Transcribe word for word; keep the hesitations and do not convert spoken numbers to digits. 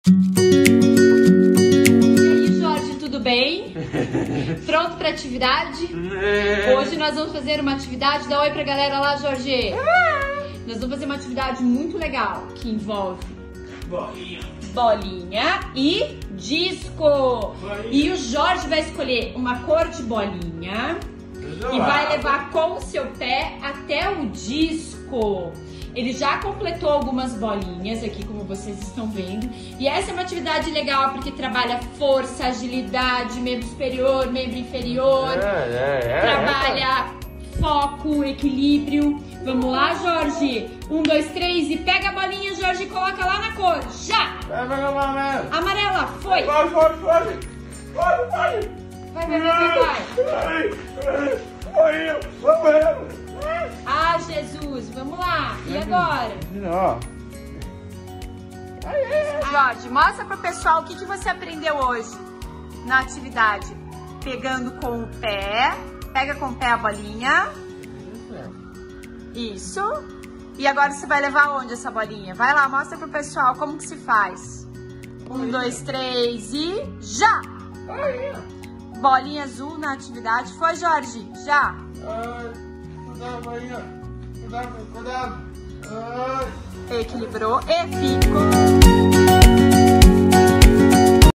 Bem? Pronto para atividade? Hoje nós vamos fazer uma atividade. Dá oi pra galera lá, Jorge. Nós vamos fazer uma atividade muito legal que envolve bolinha, bolinha e disco. Bolinha. E o Jorge vai escolher uma cor de bolinha e vai levar com o seu pé até o disco. Ele já completou algumas bolinhas aqui, como vocês estão vendo. E essa é uma atividade legal porque trabalha força, agilidade, membro superior, membro inferior. É, é, é, trabalha é. foco, equilíbrio. Vamos lá, Jorge? Um, dois, três e pega a bolinha, Jorge, e coloca lá na cor. Já! Amarela. Amarela, foi! Vai, vai, vai! Vai, vai! Vai, vai, vai, vai! Vai, vai, vai! Ah, Jesus, vamos lá. E agora? Não. Jorge, mostra pro pessoal o que, que você aprendeu hoje na atividade. Pegando com o pé. Pega com o pé a bolinha. Isso. E agora você vai levar onde essa bolinha? Vai lá, mostra pro pessoal como que se faz. Um, dois, três e já! Bolinha azul na atividade. Foi, Jorge? Já? Cuidado, Maria. Cuidado, cuidado. Equilibrou e ficou.